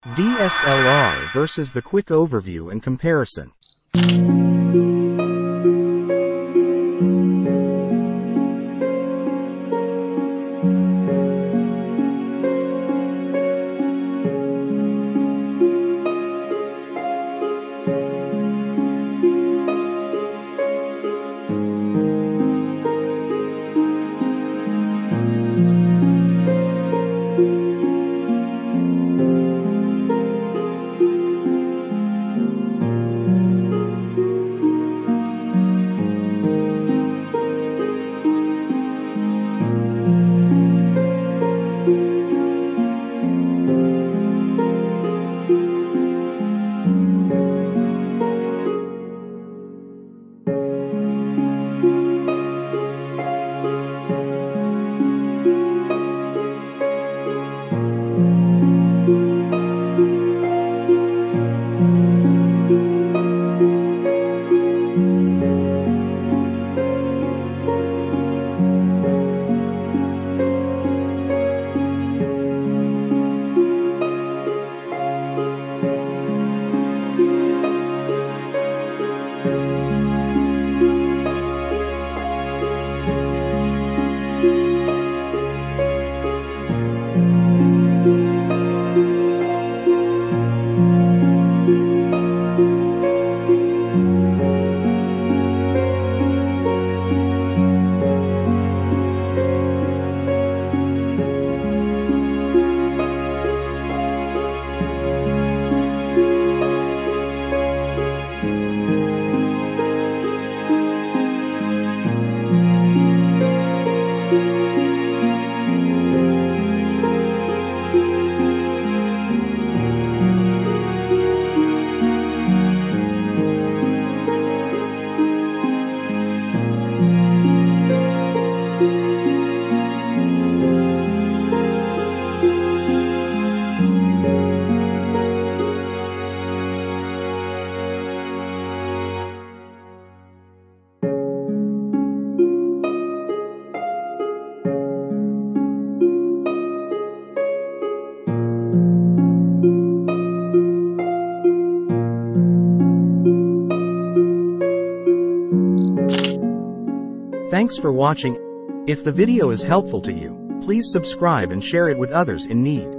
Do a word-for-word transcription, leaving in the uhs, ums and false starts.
D S L R versus the quick overview and comparison. Thanks for watching. If the video is helpful to you, please subscribe and share it with others in need.